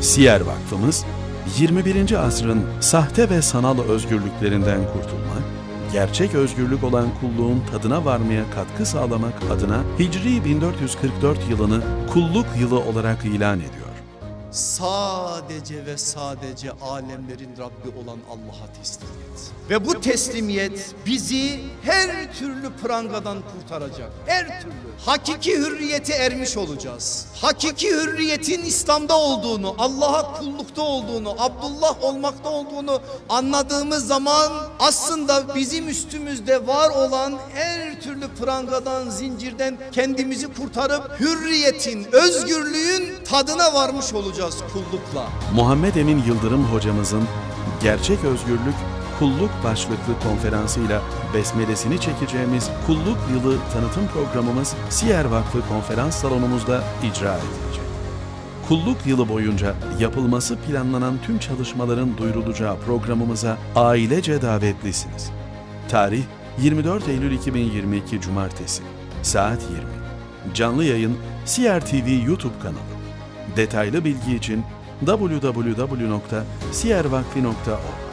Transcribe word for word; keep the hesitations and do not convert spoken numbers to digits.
Siyer Vakfımız, yirmi birinci asrın sahte ve sanal özgürlüklerinden kurtulmak, gerçek özgürlük olan kulluğun tadına varmaya katkı sağlamak adına Hicri bin dört yüz kırk dört yılını kulluk yılı olarak ilan ediyor. Sadece ve sadece alemlerin Rabbi olan Allah'a teslimiyet. Ve bu teslimiyet bizi her türlü prangadan kurtaracak. Her türlü. Hakiki hürriyete ermiş olacağız. Hakiki hürriyetin İslam'da olduğunu, Allah'a kullukta olduğunu, Abdullah olmakta olduğunu anladığımız zaman aslında bizim üstümüzde var olan her türlü prangadan, zincirden kendimizi kurtarıp hürriyetin, özgürlüğün tadına varmış olacağız kullukla. Muhammed Emin Yıldırım hocamızın Gerçek Özgürlük Kulluk başlıklı konferansıyla besmelesini çekeceğimiz Kulluk Yılı tanıtım programımız Siyer Vakfı konferans salonumuzda icra edilecek. Kulluk yılı boyunca yapılması planlanan tüm çalışmaların duyurulacağı programımıza ailece davetlisiniz. Tarih yirmi dört Eylül iki bin yirmi iki Cumartesi saat yirmi. Canlı yayın Siyer T V YouTube kanalı. Detaylı bilgi için w w w nokta siyer vakfi nokta org